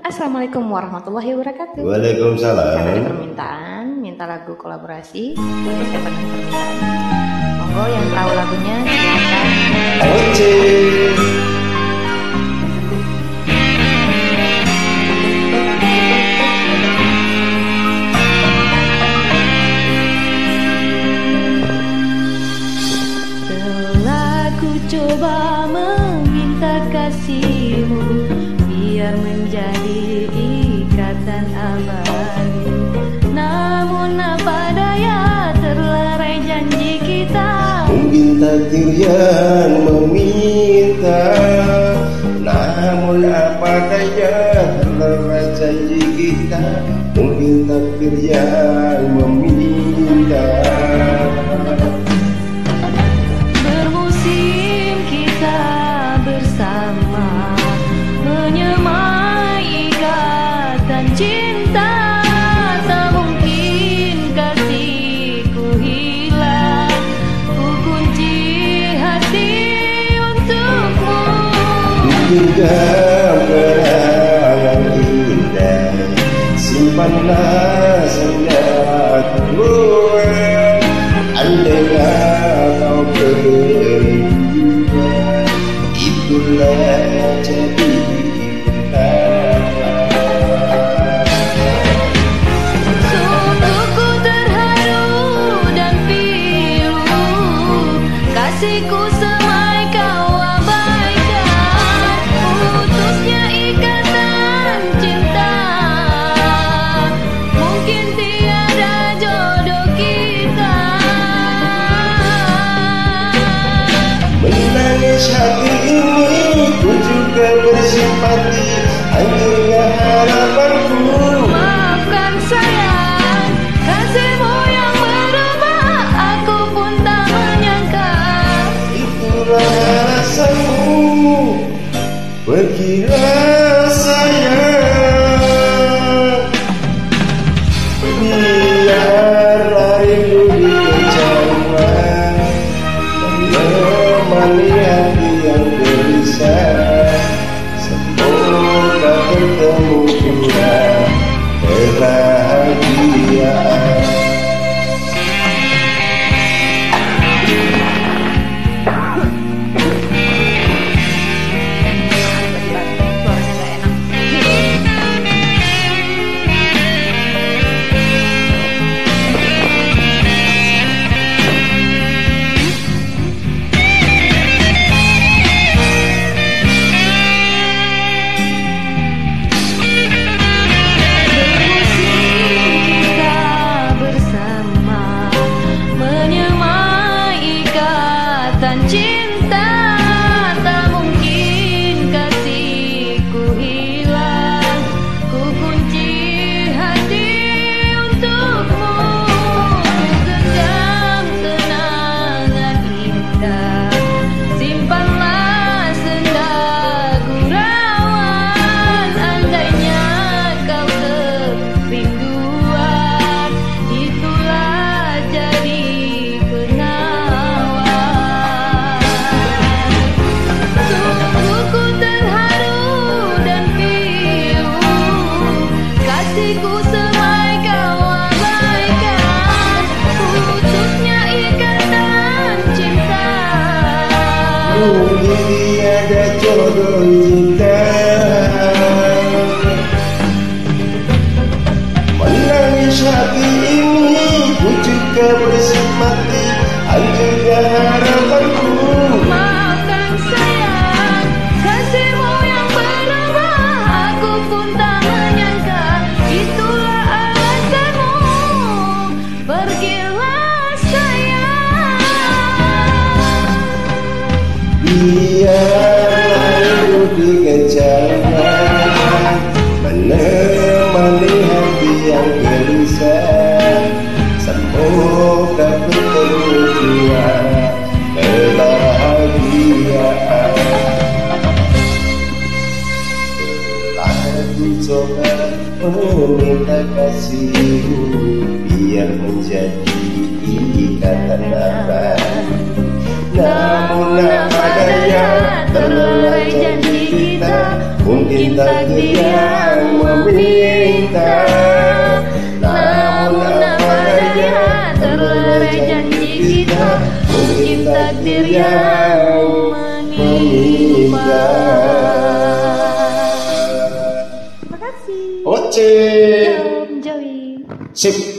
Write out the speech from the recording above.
Assalamualaikum warahmatullahi wabarakatuh. Waalaikumsalam. Karena ada permintaan, minta lagu kolaborasi, saya penuhi permintaan. Monggo yang tahu lagunya silakan. Oce. Telah ku coba meminta kasihmu biar menjadi ikatan abadi, namun apa daya terlerai janji kita. Mungkin takdir yang meminta, namun apa daya terlerai janji kita. Mungkin takdir yang meminta. Bermusim kita bersama menyemai ikatan cinta, tak mungkin kasihku hilang, ku kunci hati untukmu. Hingga kenangan indah, simpanlah sendaku. Andailah kau berdua, itulah jadi Sungguh ku terharu dan pilu, kasihku semai kau abaikan, putusnya ikatan cinta. Mungkin tiada jodoh kita. menangis hati ini, ku juga bersimpati. Hancurnya harapanku. Maafkan sayang, kasihmu yang berubah, aku pun tak menyangka. Itulah alasanmu, pergilah sayang. Biarlah rindu di kejauhan menemani hati yang gelisah. Semoga bertemu pula kebahagiaan. Suaranya gak enak. Bermusim kita bersama menyemai ikatan cinta, tak mungkin kasihku hilang, ku kunci hati untukmu. Genggam kenangan indah, simpanlah senda gurauan. Andainya kau kerinduan, itulah jadi penawan. Sungguh ku terharu dan pilu, kasihku semai kau abaikan, putusnya ikatan cinta. Mungkin tiada jodoh kita. Menangis hati ini, ku juga bersimpati. Hancurnya harapanku. Maafkan sayang, kasihmu yang berubah, aku pun tak menyangka. Itulah alasanmu, pergilah sayang. Biarlah rindu di kejauhan menemani hati yang gelisah. Semoga bertemu jua kebahagiaan. Telah ku coba meminta kasihmu biar menjadi ikatan abadi, Namun apa daya, terlerai janji kita, mungkin takdir yang meminta. Namun apa daya, terlerai janji kita, mungkin takdir yang menimpa. Terima kasih. Oce. Joey. Sip.